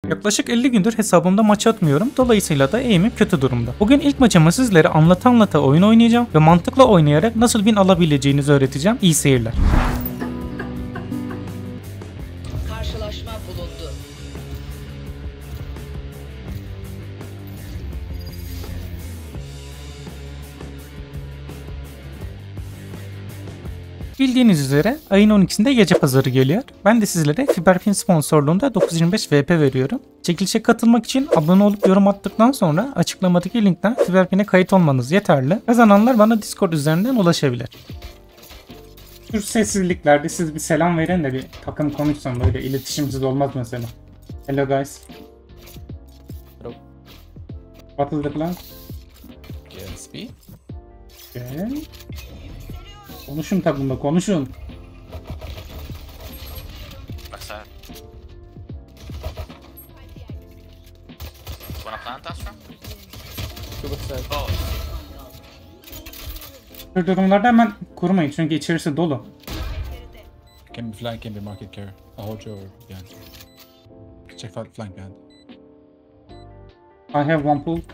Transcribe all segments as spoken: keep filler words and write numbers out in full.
Yaklaşık elli gündür hesabımda maç atmıyorum. Dolayısıyla da aim'im kötü durumda. Bugün ilk maçımı sizlere anlata anlata oyun oynayacağım ve mantıklı oynayarak nasıl win alabileceğinizi öğreteceğim. İyi seyirler. Karşılaşma bulundu. Bildiğiniz üzere ayın on ikisinde gece pazarı geliyor. Ben de sizlere Fiberpin sponsorluğunda dokuz yüz yirmi beş V P veriyorum. Çekilişe katılmak için abone olup yorum attıktan sonra açıklamadaki linkten Fiberpin'e kayıt olmanız yeterli. Kazananlar bana Discord üzerinden ulaşabilir. Şu sessizliklerde siz bir selam verin de bir takım konuşsun, böyle iletişimsiz olmaz mesela. Hello guys. Hello. What is the plan? G S P. Okay. Konuşun takımda, konuşun. Backside. Wanna plant Astra? Two backside. Oh, Bu durumlarda hemen kurmayın çünkü içerisi dolu. Can be flank, can be market care. I'll hold your behind. Check flank flank behind. I have one pull.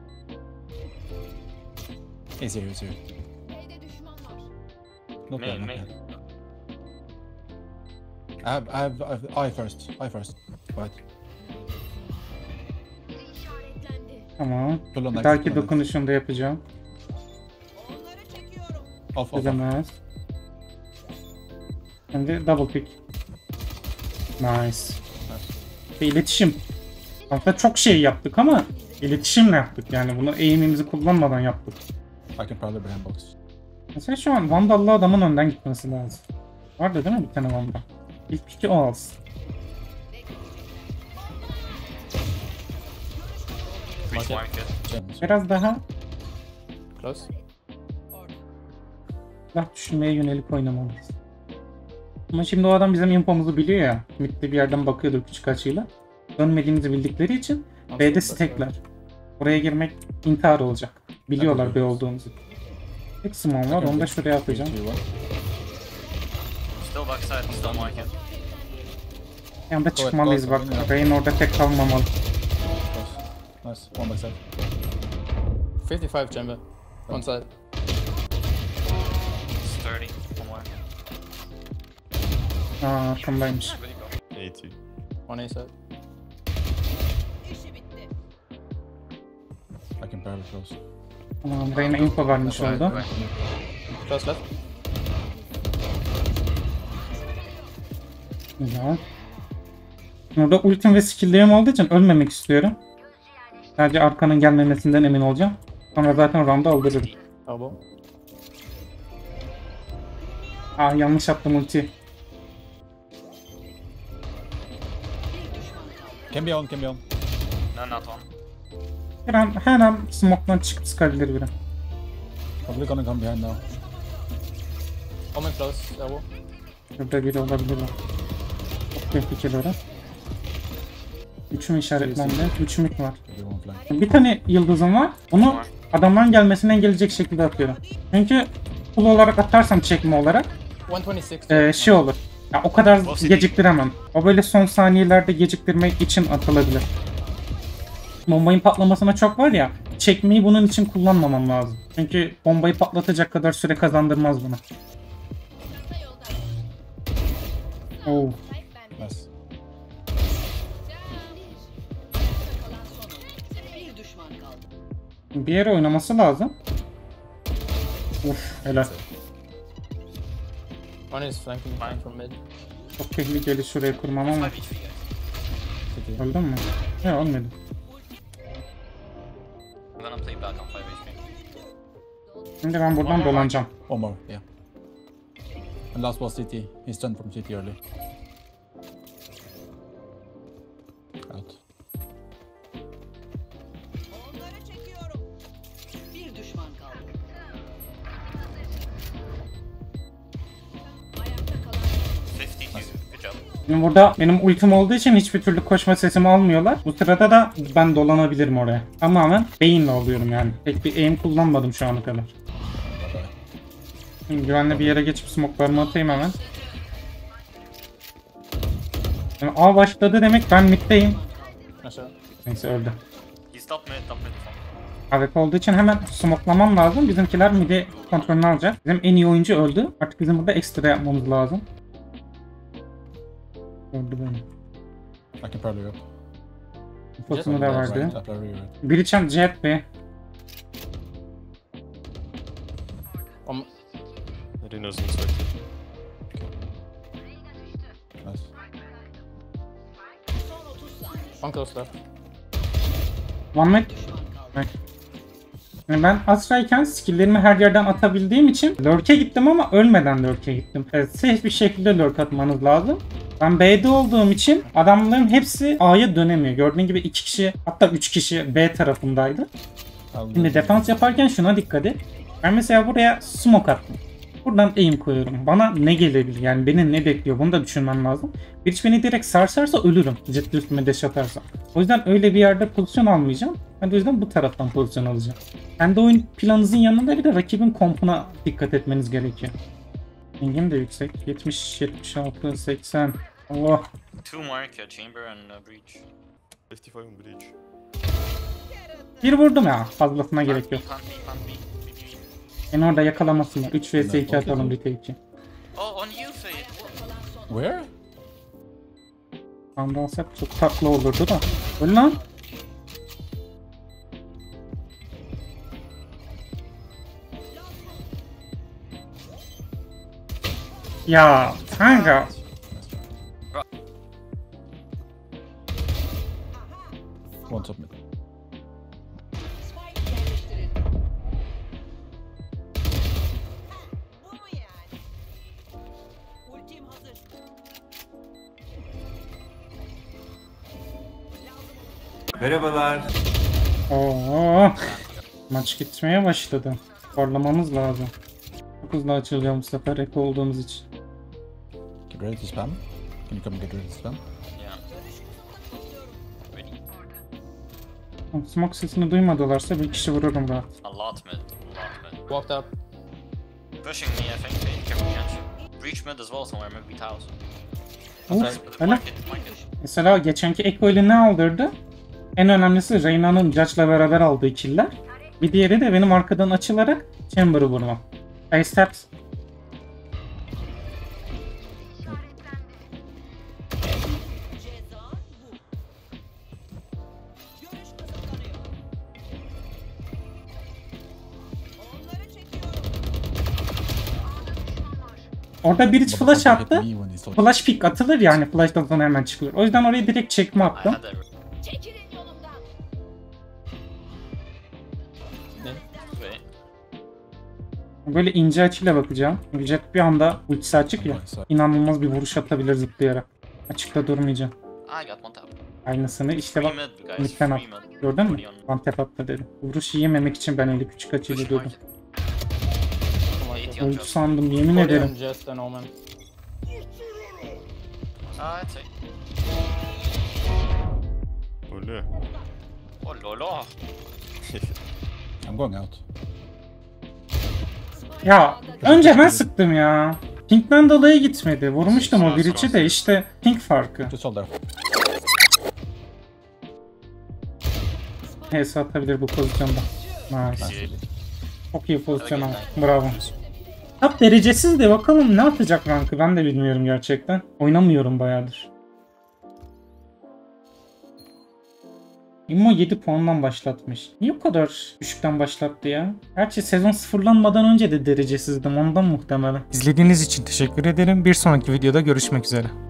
He's here, he's here. No me, plan, no me. plan. I have, I have, I have I first, I first. Right. Tamam. Pull on Bir next, dahaki pull on next. dokunuşunda yapacağım. Off, off, off. Çözemez. Şimdi double pick. Nice. Nice. Ve iletişim. Aslında çok şey yaptık ama iletişimle yaptık, yani bunu aim'imizi kullanmadan yaptık. I can probably behind box. Mesela şu an Vandal'lı adamın önden gitmesi lazım. Vardı değil mi bir tane Vandal? İlk piki o alsın. reach market. Gems. Biraz daha Close. silah düşünmeye yönelik oynamalıyız. Ama şimdi o adam bizim infomuzu biliyor ya. Mid'de bir yerden bakıyordur küçük açıyla. Dönmediğimizi bildikleri için B'de stackler. Oraya girmek intihar olacak. Biliyorlar B olduğumuzu. Tek small var, onu da şuraya atacağım. Still backside, still market. Yanında çıkmalıyız bak. Rain orada tek kalmamalı. Close. Nice. One backside. fifty-five chamber. One side. It's thirty, one more. Aa, arkamdaymış. eighty. One A side. I can barely close. Tamam, Rain'e info vermiş oldu. Close left. Güzel. Burada ultim ve skill'lerim olduğu için ölmemek istiyorum. Sadece arkanın gelmemesinden emin olacağım. Sonra zaten round'u aldırırım. Elbow. Ah, yanlış attım ulti. Can be on, can be on. No, not one. Her an, her an smoke'dan çıkıp sıkabilir biri. Probably gonna come behind now. Omen close, elbow. Şurada biri olabilir mi? Çok tehlikeli. Üç mü işaretlendi? Üç mük var. Maybe one flank. Bir tane yıldızım var. Bunu adamların gelmesini engelleyecek şekilde atıyorum. Çünkü pull olarak atarsam çekme olarak one twenty-six. e, şey olur. Ya o kadar geciktiremem. O böyle son saniyelerde geciktirmek için atılabilir. Bombayın patlamasına çok var ya, çekmeyi bunun için kullanmamam lazım. Çünkü bombayı patlatacak kadar süre kazandırmaz buna. Oh. Nice. Bir düşman kaldı. Bir yere oynaması lazım. Uf, helal. One is flanking behind from mid. Çok tehlikeli şuraya kurmam ama. five H P, guys. City. Öldün mü? Yok, ölmedi. I'm gonna play back on five H P. Şimdi ben buradan dolanacağım. One more, yeah. And last was City. He's stunned from City early. Out. Bir düşman kaldı. Ayakta kalan fifty-two, good job. Şimdi burada benim ultim olduğu için hiçbir türlü koşma sesimi almıyorlar. Bu sırada da ben dolanabilirim oraya. Tamamen beyinle oluyorum yani. Pek bir aim kullanmadım şu ana kadar. Şimdi güvenli bir yere geçip smoke'larımı atayım hemen. Yani A başladı demek ben middeyim. Aşağı. Neyse öldü. He's top mid, top mid. A W P olduğu için hemen smoklamam lazım. Bizimkiler midi kontrolünü alacak. Bizim en iyi oyuncu öldü. Artık bizim burada ekstra yapmamız lazım. Öldü beni. I can probably go. Infosunu da verdi. Right, up, right. Breach'en jet be. Um, Reno's inside. nice. Son otuz saniye. One close left. Muhammed. Düşman kaldı. Bak. Yani ben Astra'yken skill'lerimi her yerden atabildiğim için lurk'e gittim ama ölmeden lurk'e gittim. Evet, safe bir şekilde lurk atmanız lazım. Ben B'de olduğum için adamların hepsi A'ya dönemiyor. Gördüğün gibi iki kişi hatta üç kişi B tarafındaydı. I'll Şimdi defans yaparken şuna dikkat et. Ben mesela buraya smoke attım. Buradan aim koyuyorum. Bana ne gelebilir? Yani beni ne bekliyor? Bunu da düşünmem lazım. Bir iş beni direkt sarsarsa ölürüm. Ciddi üstüme dash atarsa. O yüzden öyle bir yerde pozisyon almayacağım. Ben de o yüzden bu taraftan pozisyon alacağım. Kendi oyun planınızın yanında bir de rakibin kompuna dikkat etmeniz gerekiyor. Pingim de yüksek. yetmiş, yetmiş altı, seksen. Allah. Two mark, uh, chamber and uh, breach. fifty-five on bridge. Bir vurdum ya. Fazlasına gerek yok. Plant B, plant B, plant B. Beni orada yakalamasınlar. üç vs iki atalım retake. Oh, on you, Fade. What? Where? Sandal alsak çok tatlı olurdu da. Öl lan. Ya kanka. One top mid. Spike yerleştirildi. Bu mu yani? Ultim hazır. Oo. Maç gitmeye başladı. Parlamamız lazım. Çok hızlı açılacağım bu sefer eko olduğumuz için. Get ready to spam. Can you come and get ready to spam? Yeah. Ready. Smoke sesini duymadılarsa bir kişi vururum rahat. A lot mid, a lot mid. Walked up. Pushing me, I think. Fade, careful, catch. Breach mid as well somewhere, maybe tiles. Uf, öyle. Market, market. Mesela geçenki Eko ile ne aldırdı? En önemlisi Reyna'nın Judge'la beraber aldığı killer. Bir diğeri de benim arkadan açılarak Chamber'ı vurmam. I steps. Ceza bu. Görüş kısıtlanıyor. Onları çekiyorum. Orada bridge flash Motherfucker hit attı. me when he's talking. Flash pick atılır yani flash'tan sonra hemen çıkıyor. O yüzden oraya direkt çekme I attım. had that. Çekilin yolumdan. Wait. Böyle ince açıyla bakacağım. Jet bir anda ultisi açık ya. Okay, so- İnanılmaz bir vuruş atabilir zıplayarak. Açıkta durmayacağım. I got one tap. Aynısını işte Free bak. mid, guys. Mid'den Free at. mid. Gördün mü? Forty on- One tap attı dedim. Vuruş yememek için ben öyle küçük açıyla Push durdum. market. eighty on Öldü drop. sandım yemin forty ederim. on Jest and Omen. Ah, I'd say. Öyle. Oh, lolo. I'm going out. Ya önce ben sıktım ya. Pink'ten dolayı gitmedi. Vurmuştum o birici de işte Pink farkı. Just hold there. H S atabilir bu pozisyonda. Nice. See, Çok iyi pozisyon aldı. Bravo. Top derecesiz de bakalım ne atacak rankı ben de bilmiyorum gerçekten. Oynamıyorum bayağıdır. Immo yedi puandan başlatmış. Niye o kadar düşükten başlattı ya? Gerçi sezon sıfırlanmadan önce de derecesizdim ondan muhtemelen. İzlediğiniz için teşekkür ederim. Bir sonraki videoda görüşmek üzere.